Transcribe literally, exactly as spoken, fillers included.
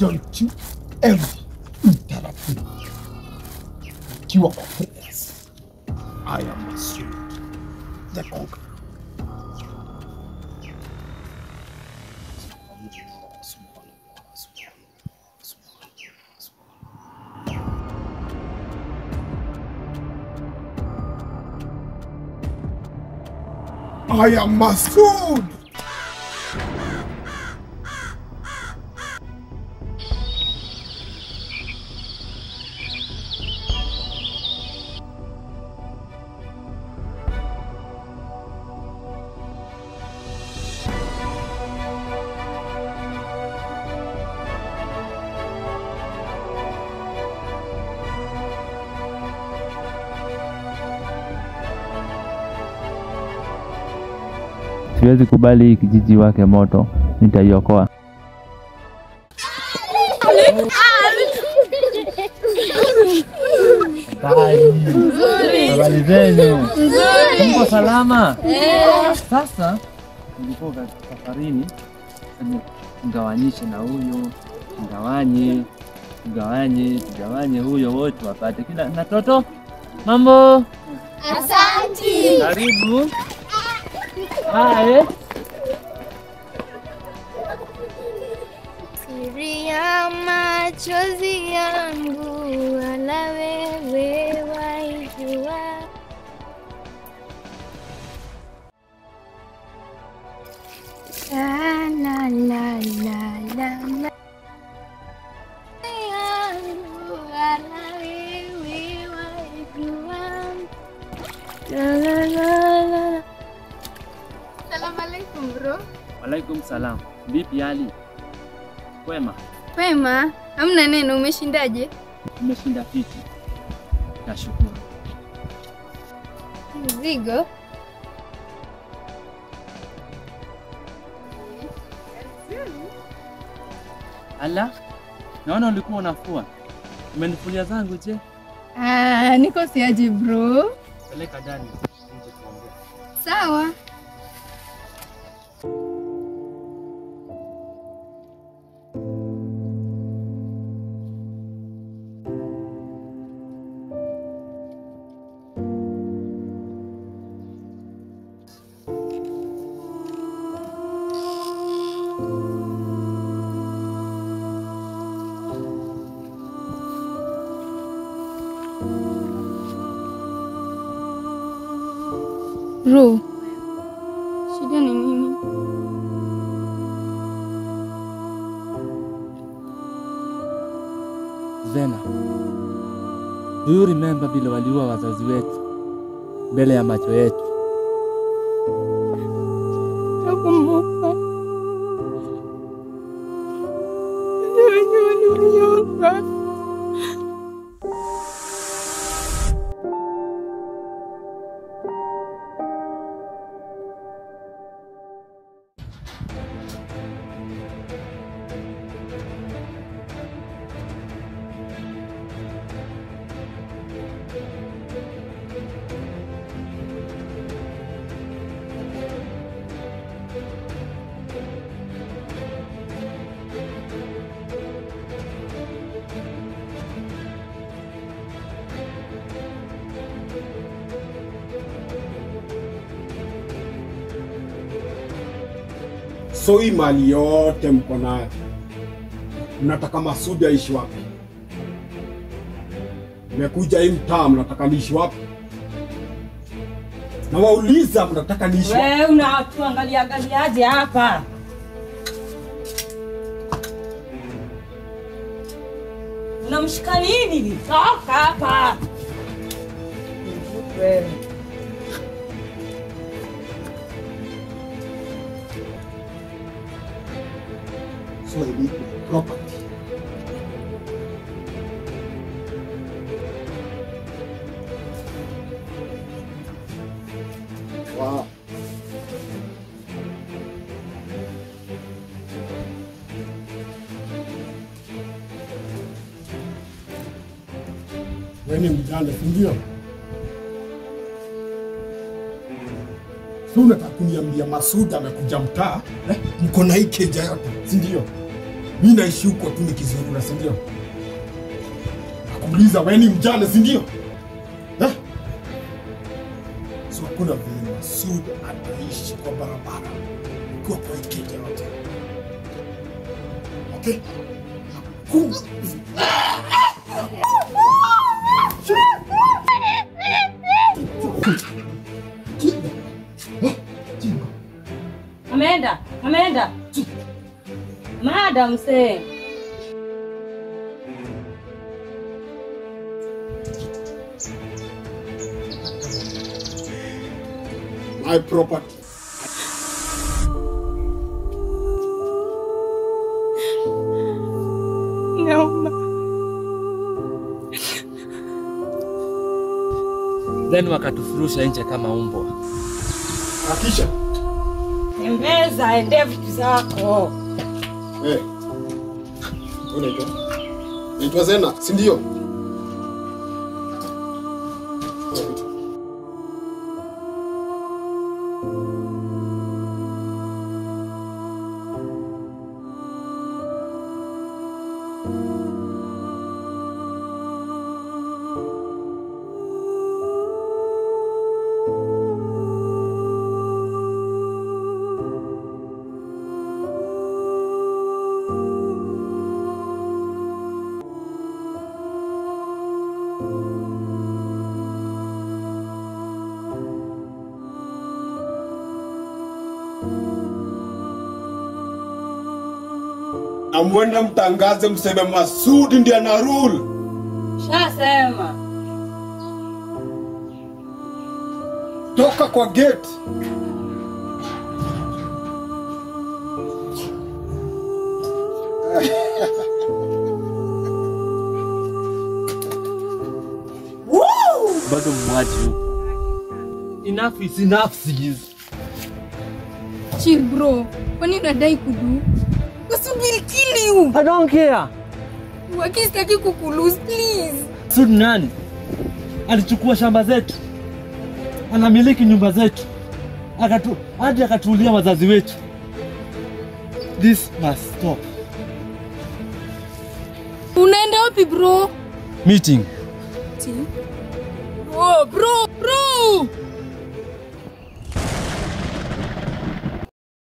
Don't you ever interrupt me. You are prayers. I am Masud, the conqueror. I am Masud! Siwezi kubali kijiji wake moto, nitaiokoa. Habari zenu? Mko salama? Sasa nilikuwa safarini, ngawanyishe na huyo, ngawanye, ngawanye, ngawanye huyo wote wapate kila na toto. Mambo? Asante. Karibu. Hai. Siri ya machozi yangu wala wewe waijua. La la la la la la. Yangu wala wewe waijua. La la la la. Assalamualaikum bro. Waalaikum salam. Vipi hali? Kwema? Kwema. Hamna neno, umeshindaje? Umeshinda fiti. Nashukuru. Mzigo. Ala? Naona ulikuwa unafua. Umenifulia zangu je? Ah, niko siaje bro. Peleka ndani nje tuongee. Sawa. Bro, shida ni nini? Zena, do you remember vile waliua wazazi wetu mbele ya macho yetu? Nakumbuka. Ndio wenyewe waliuliwa. So hii mali yote mko nayo, mnataka Masud aishi wapi? Mmekuja hii mtaa mnataka niishi wapi? Na wauliza mnataka niishi wapi? Wewe unatuangalia angaliaje hapa? Unamshika nini? Toka hapa. Wewe. So I need property. Wow. Wewe ni mjane, si ndio? So unataka kuniambia Masud amekuja mtaa, eh? Mko na hii keja yote, si ndio? Mimi naishi huko tu nikizurura, si ndio? Nakuuliza wewe ni mjane, si ndio? Eh? So kuna vile Masud anaishi kwa barabara kwa kwa kike yote. Okay? Kuna Ameenda, ameenda. Madam say. my property. Naomba. Then wakatufurusha nje kama umbwa. Akisha. Tembeza ende vitu zako. Eh. Unaitwa? Naitwa Zena, si ndio? Amwenda mtangaze mseme Masud ndiye ana rule. Shasema. Toka kwa gate. Bado mwaji huko. Enough is enough, sis. Chill bro. Kwani unadai kudu? Masud will kill you. I don't care. Wakistaki kukulose, please. Masud nani? Alichukua shamba zetu. Anamiliki nyumba zetu. Akatu hadi akatulia wazazi wetu. This must stop. Unaenda wapi bro? Meeting. Bro, bro.